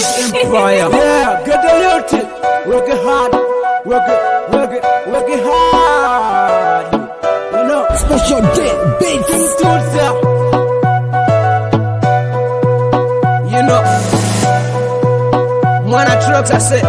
Just empire. Yeah, get the youth. Work it hard. Work it hard. You know, special day, baby. Studio. You know, Mwana trucks I say.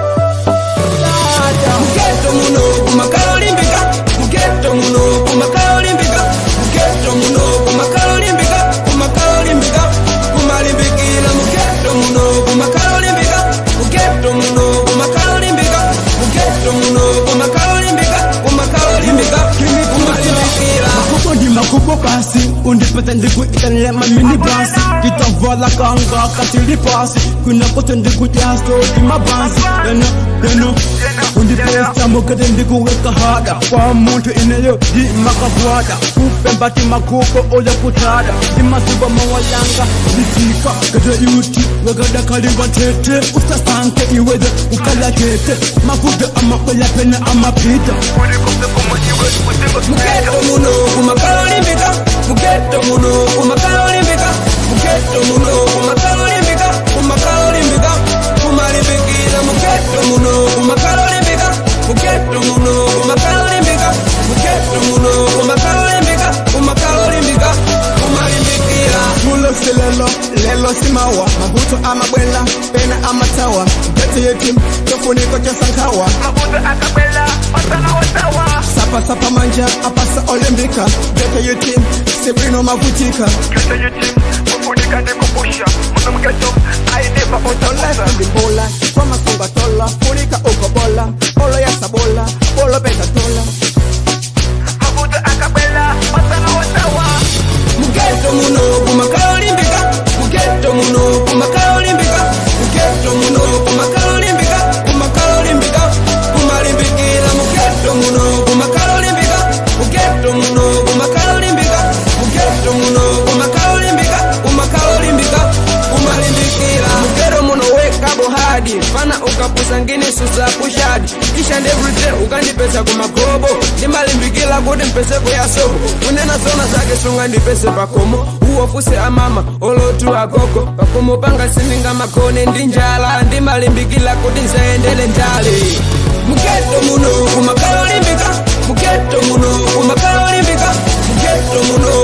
Mugeto muno kumakalimbika. Mugeto muno kumakalimbika. Mugeto muno kumakalimbika. Kumakalimbika. Kumalimbikila mugeto muno kumakalimbika. Mugeto muno kumakalimbika. Mugeto muno kumakalimbika. Kumakalimbika. Kumalimbikila. Makundi makubo basi undipata ndikuitanile mamini basi kitavala kanga katili pasi kuna kote ndikujasto di mabasi deno undipesta mokete ndikuweka hada kwa muntu ineyo di makafuada kupembati makubo oya kutada di masuba mawalanga nisika kete yuti wegada kalimba tete ustasanke iwede ukala tete makude amakwela pena amapita Mugeto muno kumakalimbika. Mugeto muno kumakalimbika. Mugeto muno kumakalimbika. Kumakalimbika. Kumalimbikila mugeto muno kumakalimbika. Mugeto muno kumakalimbika. Mugeto muno kumakalimbika. Kumakalimbika. Kumalimbikila. Mulo silelo, lelo simawa mabuto amabwela, pena amatawa bete yetim, tofuniko josankawa mabuto akabela, otana otawa Sapa manja, apasa olembika bete yetim, sebrino mavutika bete yetim, kufunika ndikupusha Muno mgeto, aidipa otola Ndimbola, kwa masunga tola Funika ukobola, olo ya sabola Bolo beta tola mabuto akabela, otana otawa Mugeto muno kumakalimbika. Mugeto muno kumakalimbika. Mugeto muno kumakalimbika. Kumakalimbika. Kumalimbikila mugeto muno kumakalimbika. Mugeto muno kumakalimbika. Mugeto muno kumakalimbika. Kumakalimbika. Kumalimbikila mugeto muno weka bohadi fana ukapusa ngini susa pushadi isha ndevute ukandipesa kumagobo ndimalimbikila kuti mpese kuyasobo unena zona zake sunga ndipese pakomo uwofuse amama olotu agogo pakomo panga sininga makone ndinjala ndimalimbikila kuti nsaendele njale mugeto muno kumakalimbika. Mugeto muno kumakalimbika. Mugeto muno